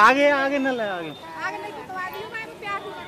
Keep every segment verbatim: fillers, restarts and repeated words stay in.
आगे आगे न ले आगे आगे नहीं तो आगे मैं प्यार दूंगा।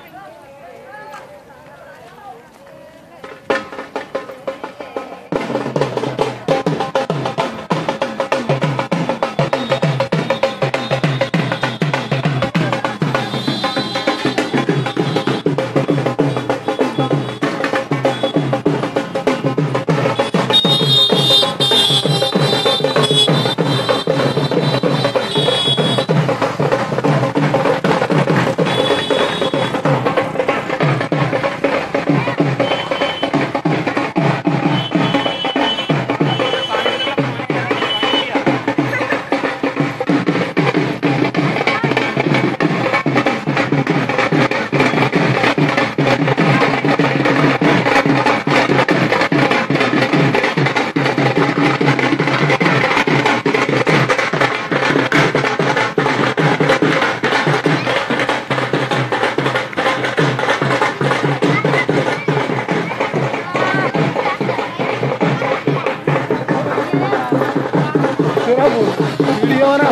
वीडियो ना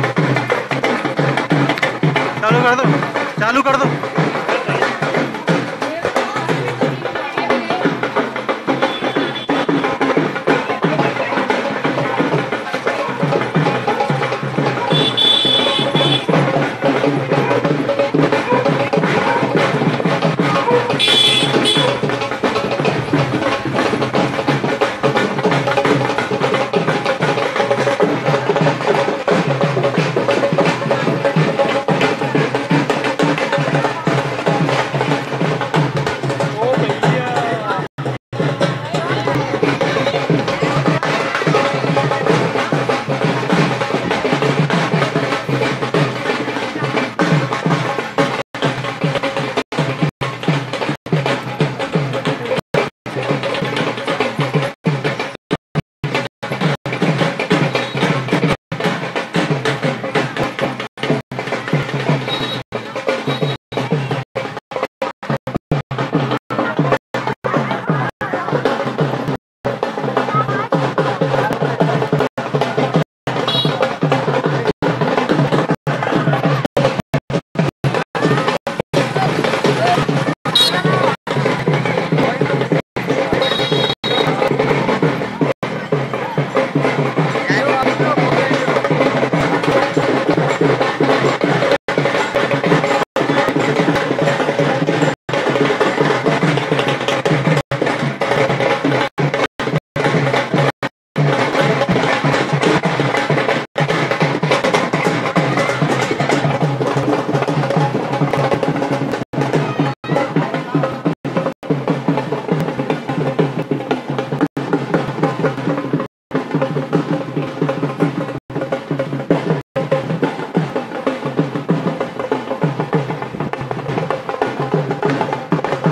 चालू कर दो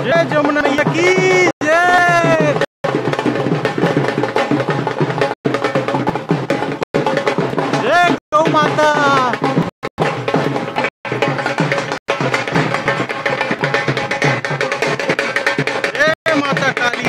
जय जमुना मैया की जय। जय गौ माता। जय माता काली।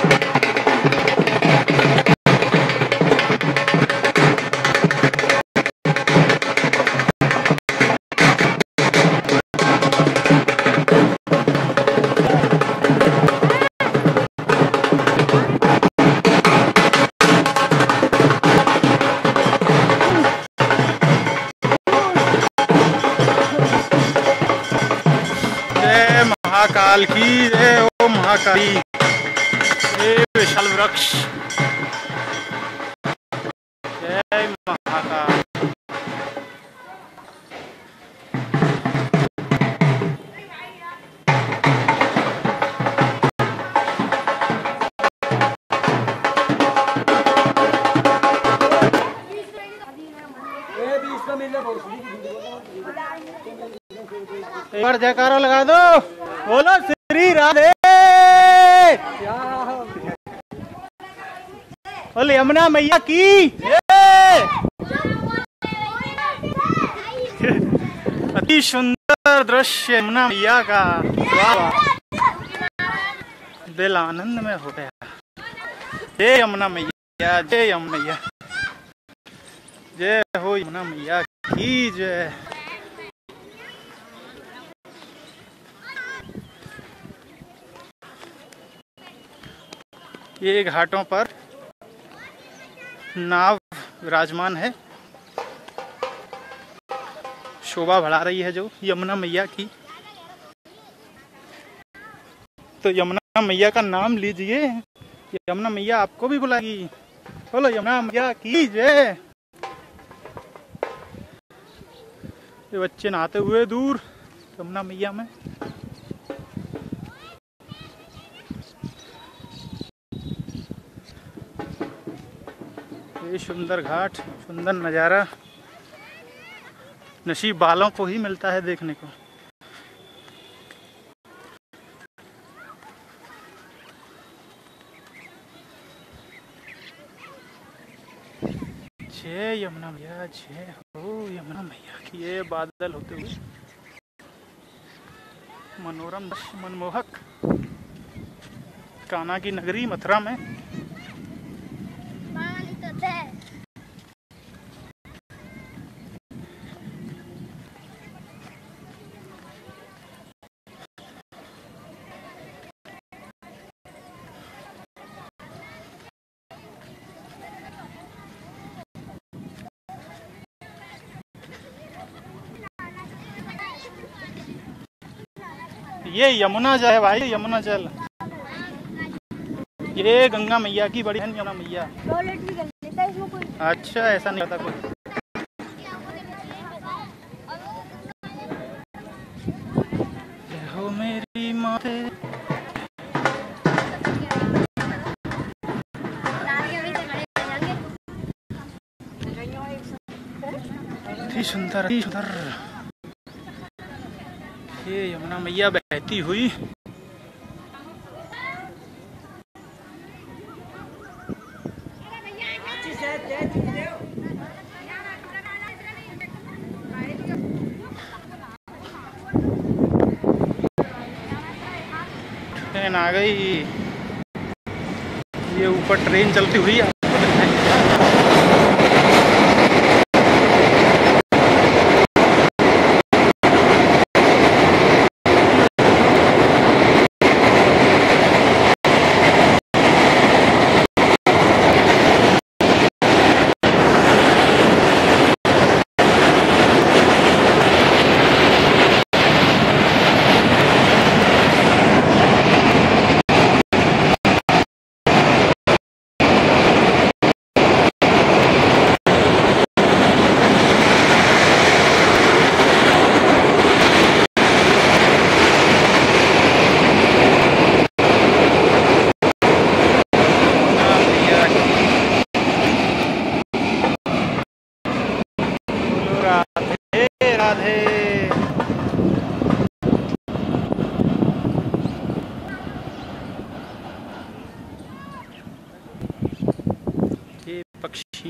महाकाल की जय। ओ महाकाली। हे विशाल वृक्ष। जय महाकाल। एक बार जयकारा लगा दो। बोलो श्री राधे। बोले यमुना मैया की जय। अति सुंदर दृश्य यमुना मैया का। वाह, दिल आनंद में हो गया। जय यमुना मैया। जय यमुना मैया। जय हो यमुना मैया की जय। ये घाटों पर नाव विराजमान है, शोभा बढ़ा रही है जो यमुना मैया की। तो यमुना मैया का नाम लीजिए, यमुना मैया आपको भी बुलाएगी। बोलो यमुना मैया की जय। ये बच्चे नहाते हुए दूर यमुना मैया में। ये सुंदर घाट, सुंदर नज़ारा नसीब वालों को ही मिलता है देखने को। जय यमुना मैया। जय हो यमुना मैया की। ये बादल होते हुए मनोरम दृश्य, मनमोहक। कान्हा की नगरी मथुरा में। ये यमुना जल है भाई, यमुना जल। ये गंगा मैया की बड़ी बहन यमुना मैया। अच्छा, ऐसा नहीं पता कोई। हो मेरी माते। अति सुंदर, अति सुंदर। ये यमुना मैया बहती हुई ट्रेन आ गई। ये ऊपर ट्रेन चलती हुई है।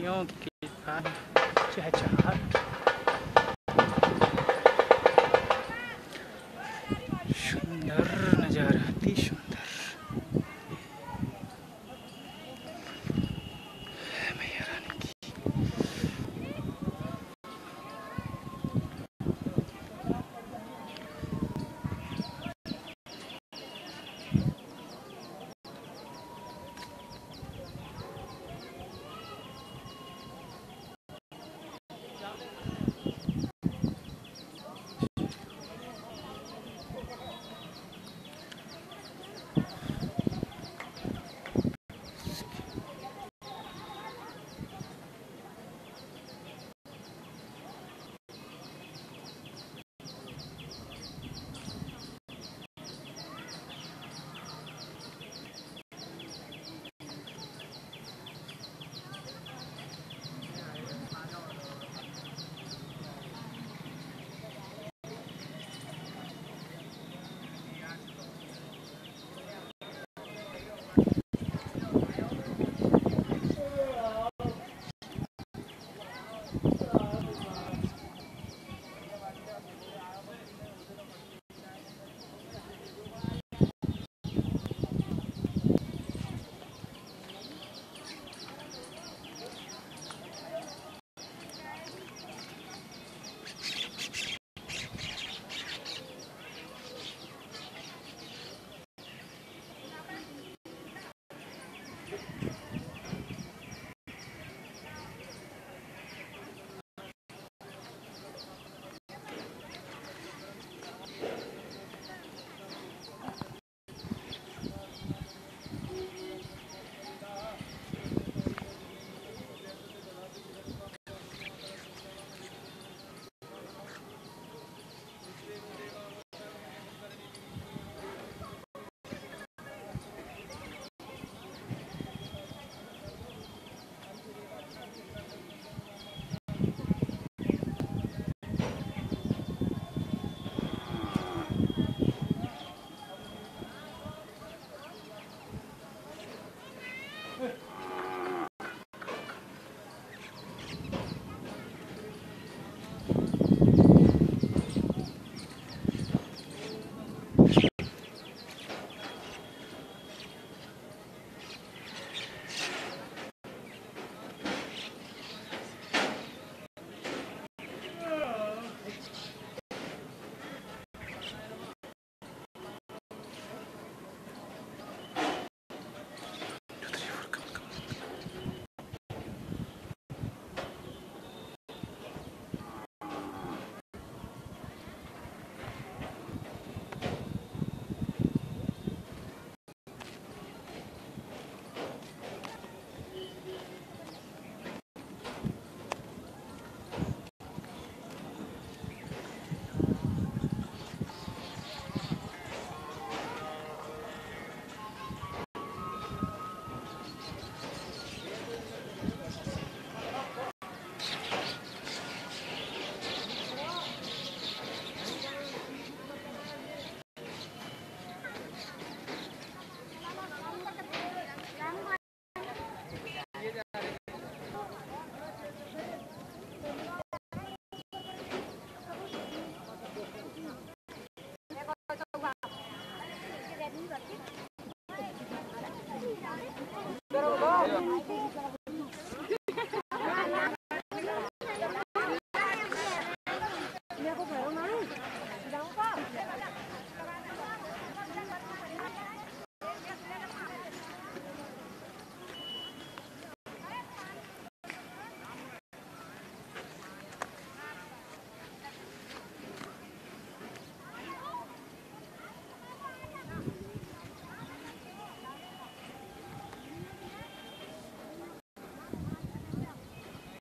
पक्षियों की चहचहाट, सुंदर नजारा, अति सुंदर। मैया रानी की